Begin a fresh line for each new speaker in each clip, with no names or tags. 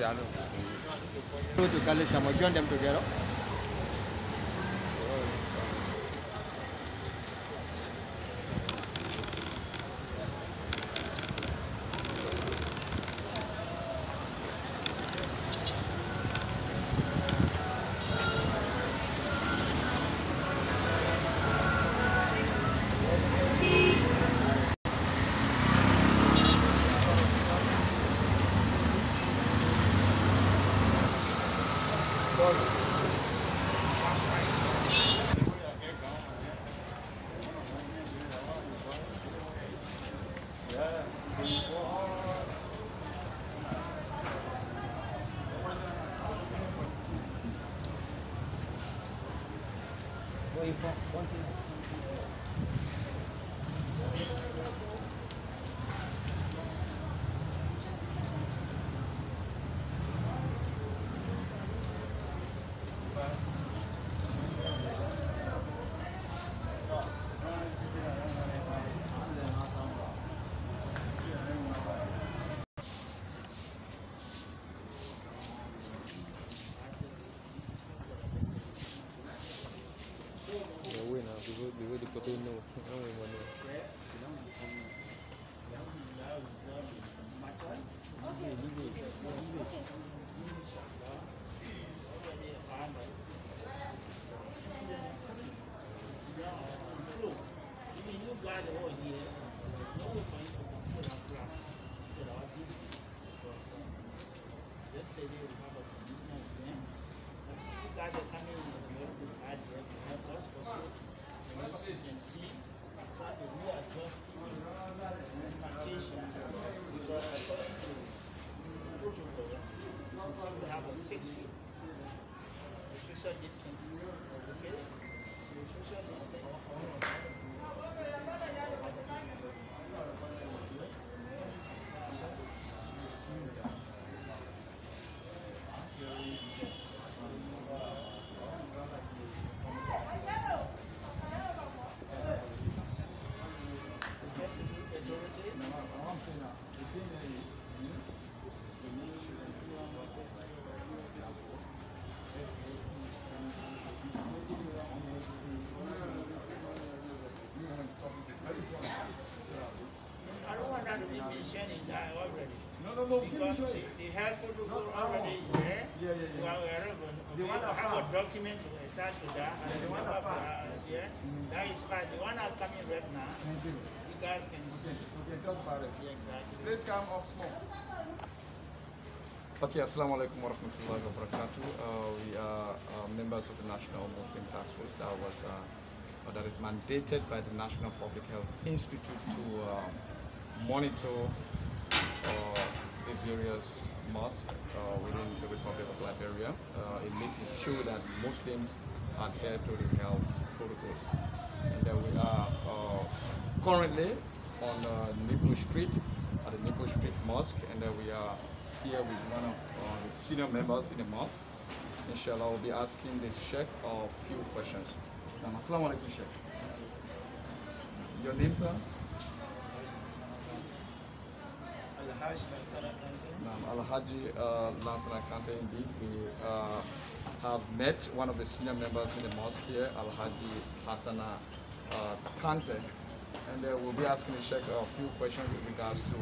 Go to college, join them together.
Let's say they will have a commitment then. You guys are coming in with a very good idea to help us also. And as you can see, try to readjust demarcation because according to the protocol, we have a 6 feet social distance. Okay? Social distance. Because the health protocol already is there. We have a document to attach to that, and the one is here. That is fine. The one I'm coming right now, you guys can see.
Okay, talk about it.
Yeah, exactly.
Please come off small. Okay, assalamu alaikum wa rahmatullahi wa barakatuh. We are members of the National Muslim Task Force that is mandated by the National Public Health Institute to monitor the various mosques within the Republic of Liberia in making sure that Muslims adhere to the health protocols. And we are currently on Nipple Street, at the Nipple Street Mosque, and we are here with one of the senior members in the mosque. Inshallah, we'll be asking the Sheikh a few questions. Assalamu alaikum, Sheikh. Your name, sir? Al-Haji Lansana Kante, indeed. We have met one of the senior members in the mosque here, Al-Haji Hassana Kante, and we'll be asking the Sheikh a few questions with regards to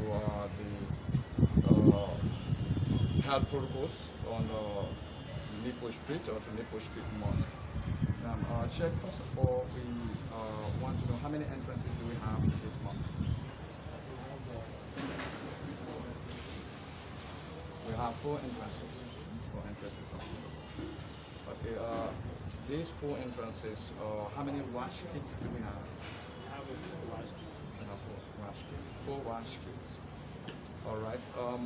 the health protocols on Nippo Street or the Nippo Street Mosque. Sheikh, first of all, we want to know how many entrances do we have to this mosque? We have 4 entrances. 4 entrances. Okay. These 4 entrances. How many wash kits do we have?
We have 4 wash kits.
We have 4 wash kits. 4 wash kits. All right.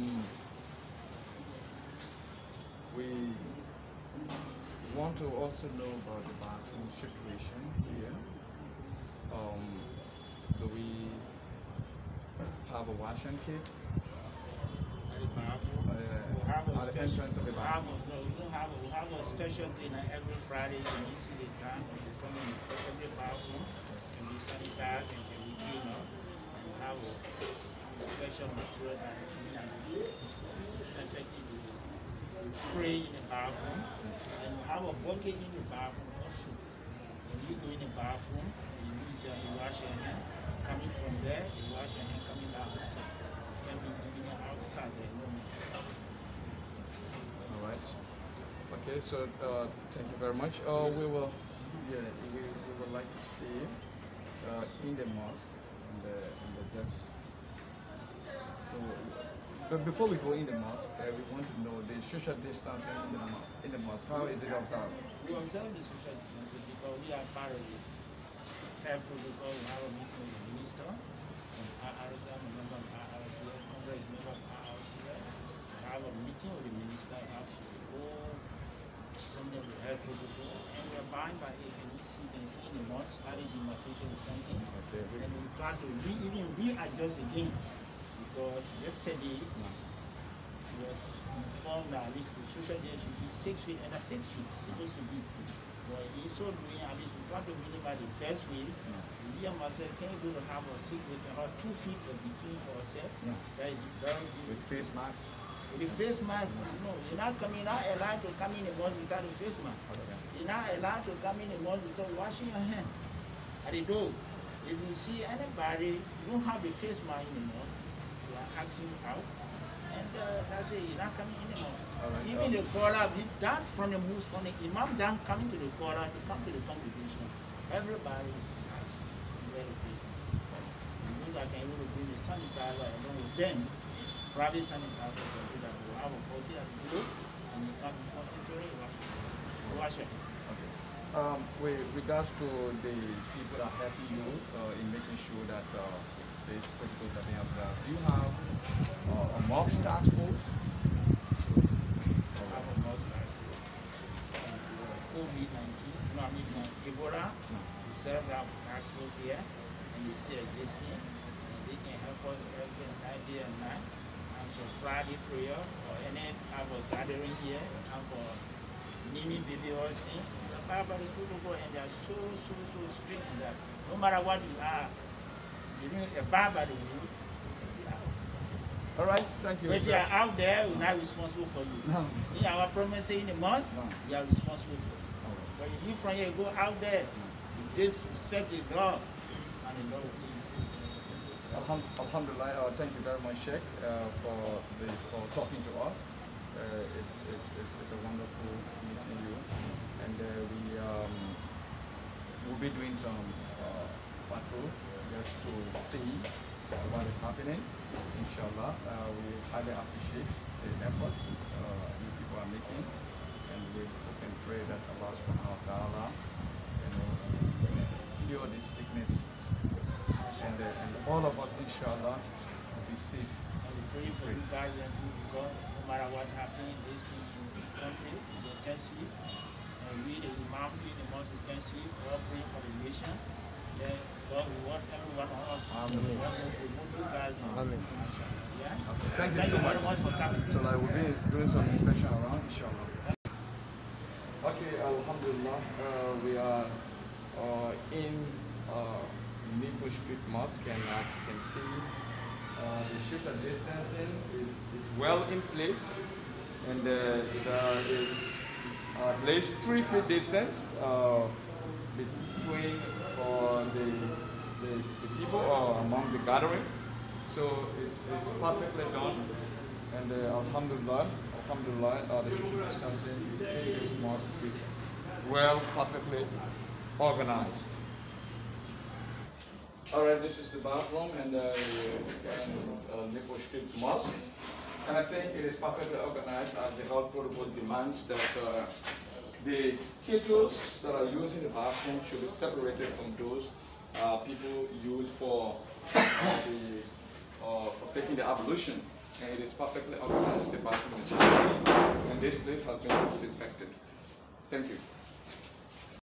We want to also know about the bathroom situation here. Do we have a washing kit?
We have a special thing every Friday when you see the tank and there's something in every bathroom can be sanitized and can be cleaned up. And we have a special material that is disinfecting the spray in the bathroom, and you have a bucket in the bathroom also. When you go in the bathroom, you wash your hand. Coming from there, you wash your hand coming back outside. You can be doing it outside there, no need.
All right. Okay, so thank you very much. We will like to see in the mosque, in the just. So before we go in the mosque, we want to know the social distancing in the mosque. How is it observed?
We observe the social distancing because we are part of it. Health protocol, we have a meeting with the minister, and RRC, I'm a member of RRC, Congress member of RRC. We have a meeting with the minister, we have to go something with health protocol, and we are bound by it. And you can see in the mosque, how the demarcation is something. Okay. And we try to even readjust again, because yesterday we was informed that at least the social distance should be 6 feet, and 6 feet supposed to be. But he's so doing, at least we try to minimize the best way. We and myself, can you do to have a 6 feet, 2 feet between ourselves? That is very good.
With face masks?
With the face mask, no, you're not allowed to come in the mosque without a face mask. Okay. You're not allowed to come in the mosque without washing your hands at the door. If you see anybody, you don't have the face mask in the mosque, you are acting out. And that's it, you're not coming in the mosque. Right, even the caller, that from the mosque, from the imam down coming to the caller, to come to the congregation, everybody is acting very face mask. You know that can even bring the sanitizer along with them. Private sanitizer can do that. You have a body at the door, and you come into it, wash it.
Okay. With regards to the people that are helping you in making sure that these protocols are being observed, do you have a mosque task force?
I have a mosque task force. COVID-19, Ebola, we set up a task force here, and they still existing, and they can help us every night, day and night. And for Friday prayer, or any type of gathering here, and for naming baby or thing, the Bible is protocol, and they are so strict in that. No matter what you are, you know, a Bible will do.
All right, thank you.
But if you are out there, we're not responsible for you. No. In our promise in the mosque, we are responsible for you. But if you from here go out there, you disrespect the God, and the Lord will please.
Alhamdulillah, thank you very much, Sheikh, for talking to us. It's a wonderful meeting you, and we will be doing some patrol just to see what is happening. Inshallah, we highly appreciate the efforts you people are making, and we hope and pray that Allah subhanahu wa ta'ala, cure this sickness, and all of us, inshallah, will be safe.
And we pray for you guys and too, because no matter what happens in this country, you can sleep. And we, the Imam, the mosque, we can sleep. We are praying for the nation. Then God will want everyone on us. Amen. We want to promote you guys. Amen. Yeah? Okay.
Thank you so
very much for coming.
So I will be doing some inspection around, inshallah. Okay, alhamdulillah, we are in Nipo Street Mosque, and as you can see, the social distancing is well in place, and there is at least 3 feet distance between the people among the gathering. So it's perfectly done, and alhamdulillah, the social distancing in this mosque is well, perfectly organized. Alright, this is the bathroom and Nipo Street Mosque, and I think it is perfectly organized as the health protocol demands that the kettles that are used in the bathroom should be separated from those people use for taking the ablution, and it is perfectly organized. The bathroom is clean, and this place has been disinfected. Thank you.